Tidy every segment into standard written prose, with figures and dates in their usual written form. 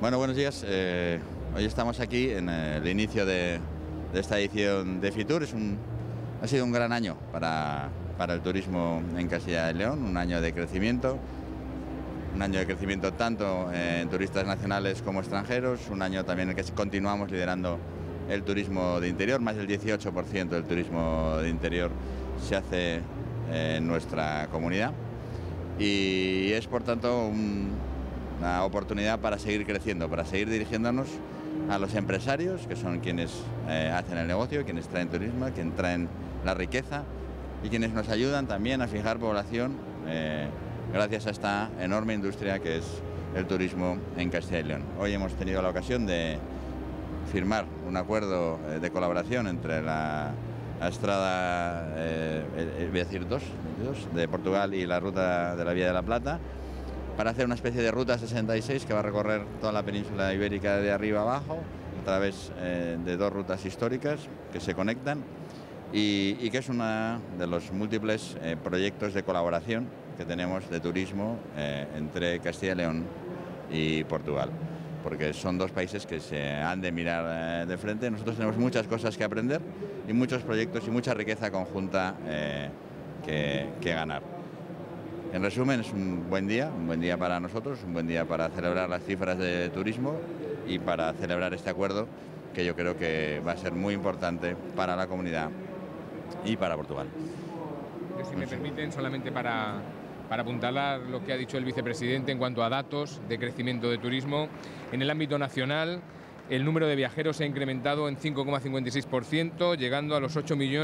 Bueno, buenos días. Hoy estamos aquí en el inicio de esta edición de Fitur. Ha sido un gran año para el turismo en Castilla y León, un año de crecimiento. Un año de crecimiento tanto en turistas nacionales como extranjeros, un año también en el que continuamos liderando el turismo de interior. Más del 18% del turismo de interior se hace en nuestra comunidad y es por tanto una oportunidad para seguir creciendo, para seguir dirigiéndonos a los empresarios, que son quienes hacen el negocio, quienes traen turismo, quienes traen la riqueza y quienes nos ayudan también a fijar población gracias a esta enorme industria que es el turismo en Castilla y León. Hoy hemos tenido la ocasión de firmar un acuerdo de colaboración entre la Estrada, voy a decir dos, de Portugal y la ruta de la Vía de la Plata, para hacer una especie de ruta 66 que va a recorrer toda la península ibérica de arriba abajo, a través de dos rutas históricas que se conectan y que es uno de los múltiples proyectos de colaboración que tenemos de turismo entre Castilla y León y Portugal, porque son dos países que se han de mirar de frente. Nosotros tenemos muchas cosas que aprender y muchos proyectos y mucha riqueza conjunta que ganar. En resumen, es un buen día para nosotros, un buen día para celebrar las cifras de turismo y para celebrar este acuerdo que yo creo que va a ser muy importante para la comunidad y para Portugal. Si me permiten, solamente para apuntalar lo que ha dicho el vicepresidente en cuanto a datos de crecimiento de turismo, en el ámbito nacional el número de viajeros se ha incrementado en 5,56%, llegando a los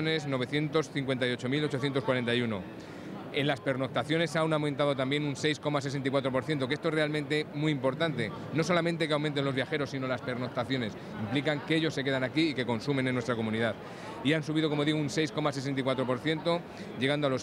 8.958.841. En las pernoctaciones han aumentado también un 6,64%, que esto es realmente muy importante. No solamente que aumenten los viajeros, sino las pernoctaciones. Implican que ellos se quedan aquí y que consumen en nuestra comunidad. Y han subido, como digo, un 6,64%, llegando a los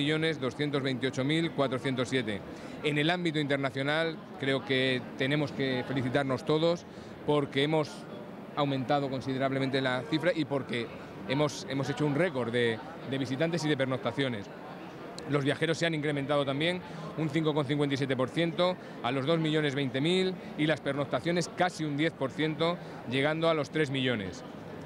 15.228.407. En el ámbito internacional, creo que tenemos que felicitarnos todos porque hemos aumentado considerablemente la cifra y porque hemos hecho un récord de visitantes y de pernoctaciones. Los viajeros se han incrementado también un 5,57% a los 2.020.000 y las pernoctaciones casi un 10%, llegando a los 3 millones.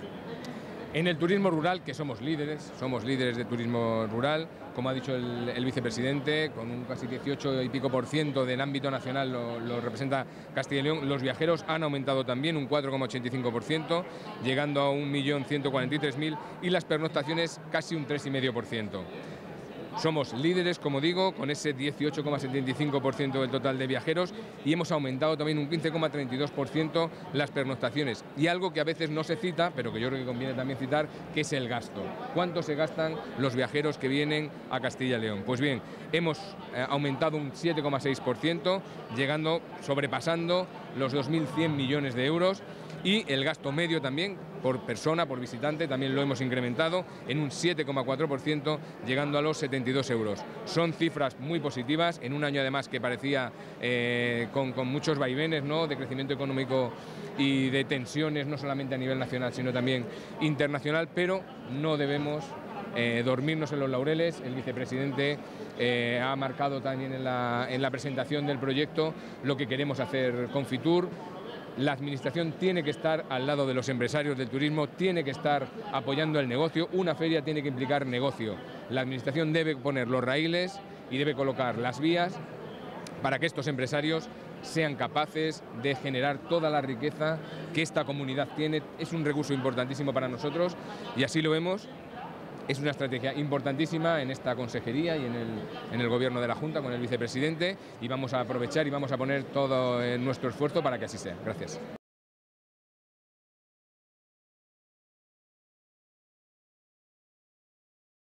En el turismo rural, que somos líderes de turismo rural, como ha dicho el vicepresidente, con un casi 18 y pico por ciento del ámbito nacional lo representa Castilla y León. Los viajeros han aumentado también un 4,85%, llegando a 1.143.000 y las pernoctaciones casi un 3,5%. Somos líderes, como digo, con ese 18,75% del total de viajeros y hemos aumentado también un 15,32% las pernoctaciones. Y algo que a veces no se cita, pero que yo creo que conviene también citar, que es el gasto. ¿Cuánto se gastan los viajeros que vienen a Castilla y León? Pues bien, hemos aumentado un 7,6%, sobrepasando los 2.100 millones de euros. Y el gasto medio también, por persona, por visitante, también lo hemos incrementado en un 7,4%, llegando a los 72 euros. Son cifras muy positivas, en un año además que parecía con muchos vaivenes, ¿no?, de crecimiento económico y de tensiones, no solamente a nivel nacional, sino también internacional, pero no debemos dormirnos en los laureles. El vicepresidente ha marcado también en la presentación del proyecto lo que queremos hacer con Fitur. La administración tiene que estar al lado de los empresarios del turismo, tiene que estar apoyando el negocio. Una feria tiene que implicar negocio. La administración debe poner los raíles y debe colocar las vías para que estos empresarios sean capaces de generar toda la riqueza que esta comunidad tiene. Es un recurso importantísimo para nosotros y así lo vemos. Es una estrategia importantísima en esta consejería y en el gobierno de la Junta con el vicepresidente y vamos a aprovechar y vamos a poner todo nuestro esfuerzo para que así sea. Gracias.